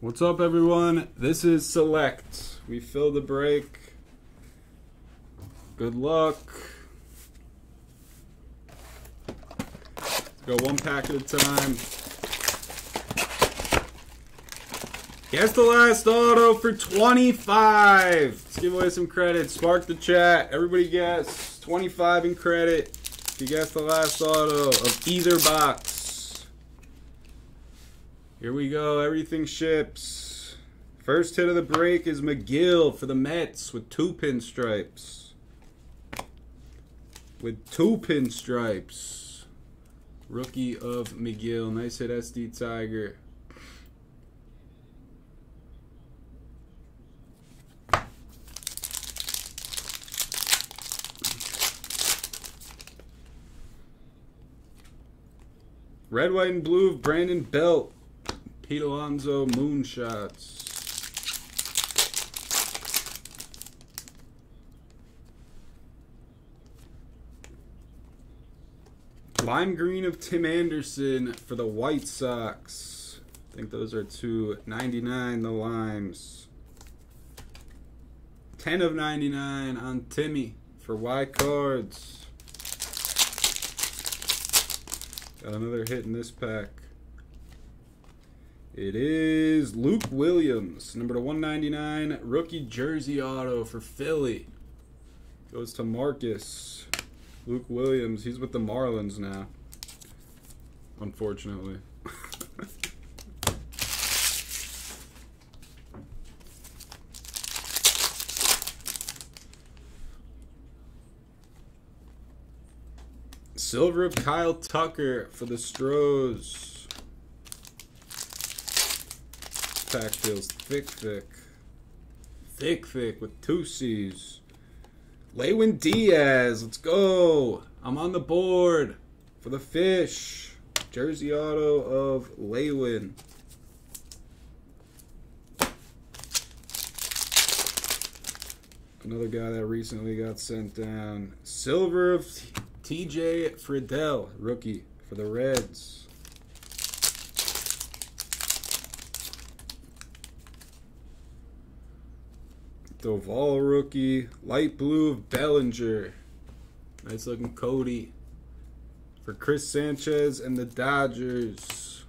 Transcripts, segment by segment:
What's up, everyone? This is Select. We fill the break. Good luck. Let's go one pack at a time. Guess the last auto for 25. Let's give away some credit. Spark the chat. Everybody guess. 25 in credit. If you guess the last auto of either box. Here we go. Everything ships. First hit of the break is McGill for the Mets with 2 pinstripes. With 2 pinstripes. Rookie of McGill. Nice hit, SD Tiger. Red, white, and blue of Brandon Belt. Pete Alonso Moonshots. Lime green of Tim Anderson for the White Sox. I think those are $2.99, the limes. 10 of 99 on Timmy for Y Cards. Got another hit in this pack. It is Luke Williams, number to 199, rookie jersey auto for Philly. Goes to Marcus. Luke Williams, he's with the Marlins now, unfortunately. Silver of Kyle Tucker for the Stros. Pack feels thick with 2 C's. Lewin Diaz, let's go. I'm on the board for the Fish. Jersey auto of Lewin. Another guy that recently got sent down. Silver of TJ Friedel, rookie for the Reds. Doval rookie. Light blue of Bellinger. Nice looking Cody for Chris Sanchez and the Dodgers.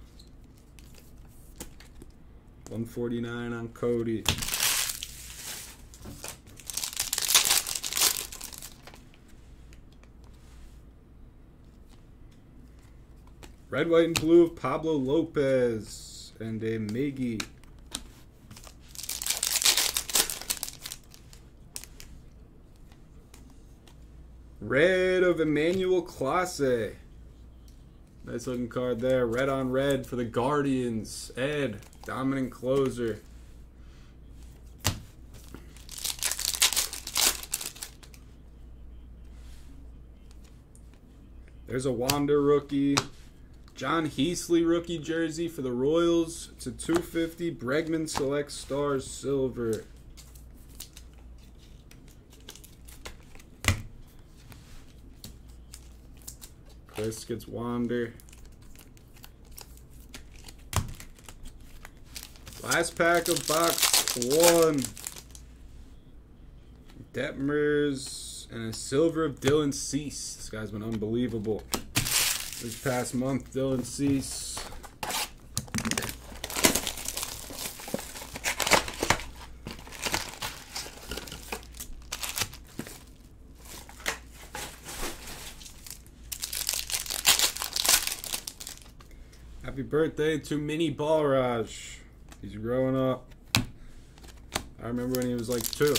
149 on Cody. Red, white, and blue of Pablo Lopez and a Miggy. Red of Emmanuel Clase. Nice looking card there. Red on red for the Guardians. Ed, dominant closer. There's a Wander rookie. John Heasley rookie jersey for the Royals. It's a 250 Bregman Select Stars Silver. Chris gets Wander. Last pack of box 1. Detmers and a silver of Dylan Cease. This guy's been unbelievable this past month. Dylan Cease. Happy birthday to Mini Balraj. He's growing up. I remember when he was like 2.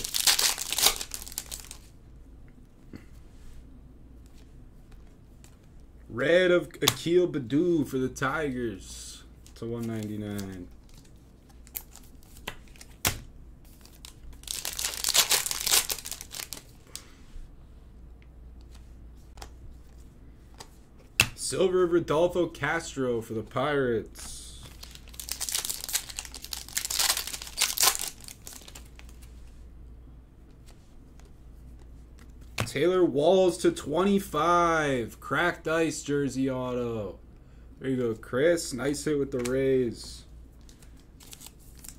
Red of Akil Baddoo for the Tigers to 199. Silver of Rodolfo Castro for the Pirates. Taylor Walls to 25. Cracked ice jersey auto. There you go, Chris. Nice hit with the Rays.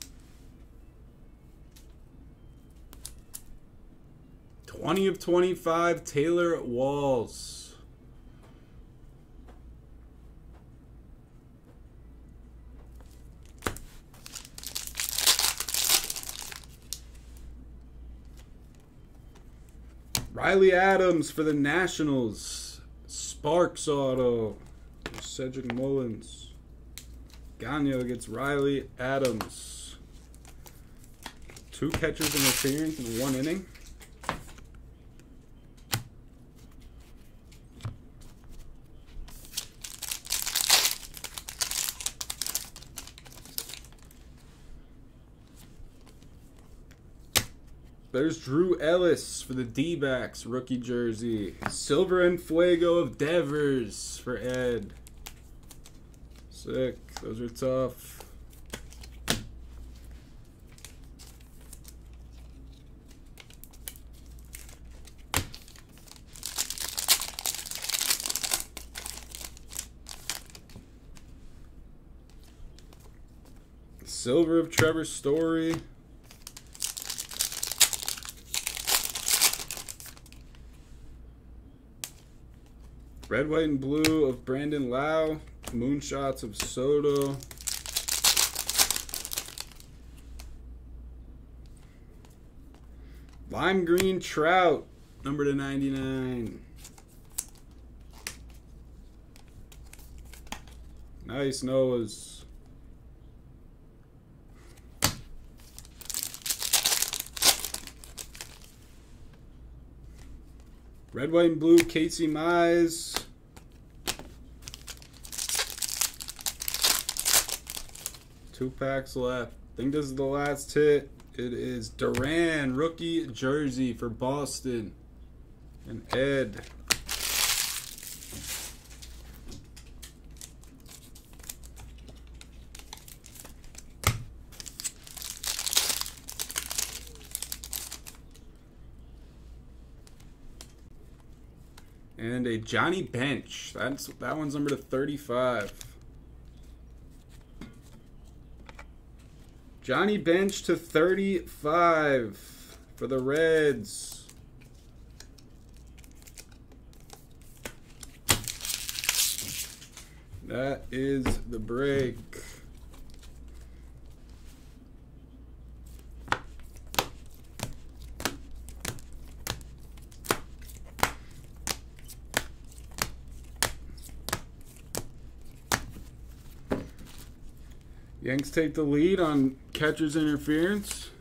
20 of 25, Taylor Walls. Riley Adams for the Nationals. Sparks auto. Cedric Mullins. Gagno gets Riley Adams. 2 catchers interference in 1 inning. There's Drew Ellis for the D-backs, rookie jersey. Silver and Fuego of Devers for Ed. Sick. Those are tough. Silver of Trevor Story. Red, white, and blue of Brandon Lau. Moonshots of Soto. Lime green Trout, number to 99. Nice Noahs. Red, white, and blue Casey Mize. Two packs left. I think this is the last hit. It is Duran, rookie jersey for Boston. And Ed. And a Johnny Bench. That one's number to 35. Johnny Bench to 35 for the Reds. That is the break. Yanks take the lead on catcher's interference.